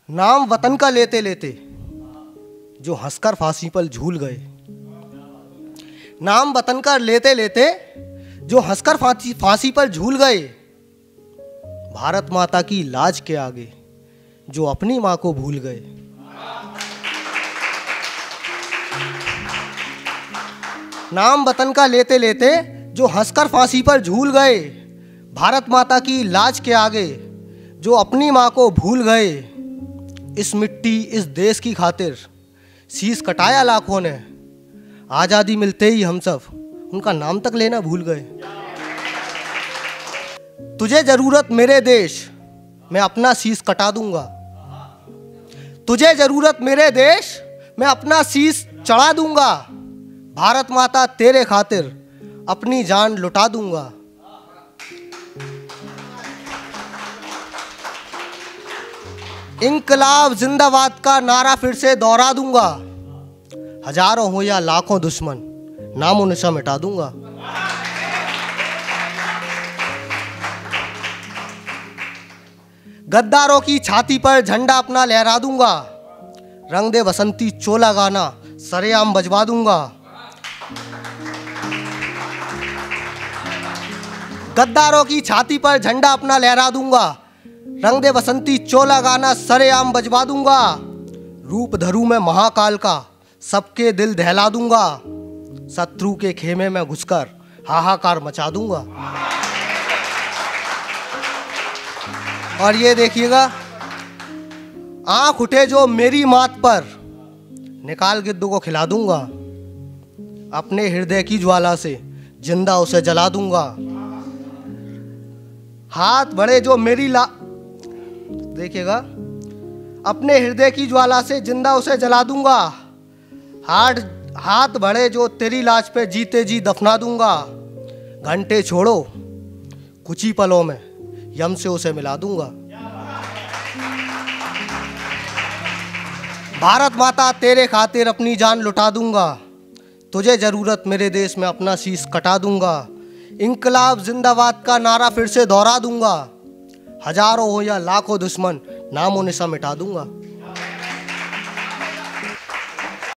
नाम वतन का लेते लेते जो हंसकर फांसी पर झूल गए। नाम वतन का लेते लेते जो हंसकर फांसी पर झूल गए। भारत माता की लाज के आगे जो अपनी मां को भूल गए। नाम वतन का लेते लेते जो हंसकर फांसी पर झूल गए। भारत माता की लाज के आगे जो अपनी मां को भूल गए। इस मिट्टी इस देश की खातिर शीश कटाया लाखों ने। आज़ादी मिलते ही हम सब उनका नाम तक लेना भूल गए। तुझे जरूरत मेरे देश, मैं अपना शीश कटा दूंगा। तुझे जरूरत मेरे देश, मैं अपना शीश चढ़ा दूंगा। भारत माता तेरे खातिर अपनी जान लुटा दूंगा। इंकलाब जिंदाबाद का नारा फिर से दोहरा दूंगा। हजारों हो या लाखों दुश्मन, नामो निशान मिटा दूंगा। गद्दारों की छाती पर झंडा अपना लहरा दूंगा। रंग दे बसंती चोला गाना सरेआम बजवा दूंगा। गद्दारों की छाती पर झंडा अपना लहरा दूंगा। रंग दे बसंती चोला गाना सरेआम बजवा दूंगा। रूप धरू मैं महाकाल का, सबके दिल दहला दूंगा। शत्रु के खेमे में घुसकर हाहाकार मचा दूंगा। और ये देखिएगा, आंख उठे जो मेरी मात पर, निकाल गिद्दों को खिला दूंगा। अपने हृदय की ज्वाला से जिंदा उसे जला दूंगा। हाथ बढ़े जो मेरी देखिएगा, अपने हृदय की ज्वाला से जिंदा उसे जला दूंगा। हाथ बढ़े जो तेरी लाश पे जीते जी दफना दूंगा। घंटे छोड़ो कुछ ही पलों में यम से उसे मिला दूंगा। भारत माता तेरे खातिर अपनी जान लुटा दूंगा। तुझे जरूरत मेरे देश में अपना शीश कटा दूंगा। इंकलाब जिंदाबाद का नारा फिर से दोहरा दूंगा। हजारों हो या लाखों दुश्मन, नामो निशान मिटा दूंगा।